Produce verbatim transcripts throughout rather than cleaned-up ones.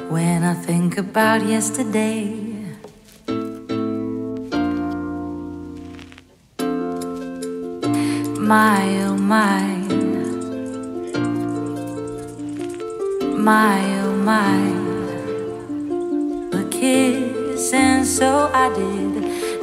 When I think about yesterday, my oh my, my oh my, a kiss and so I did.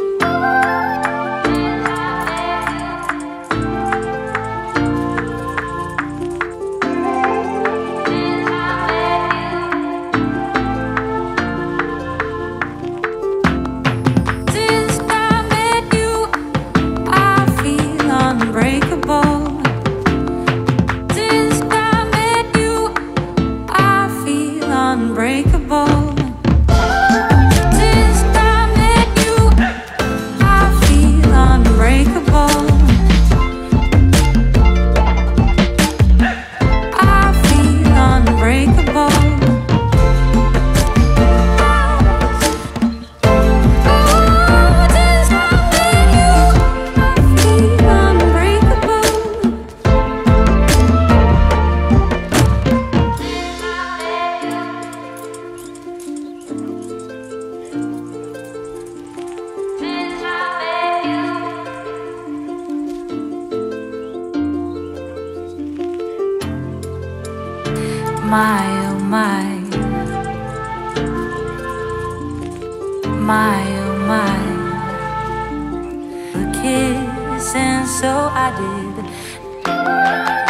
Unbreakable. Since I met you, I feel unbreakable. I feel unbreakable. My oh my, my oh my, a kiss and so I did.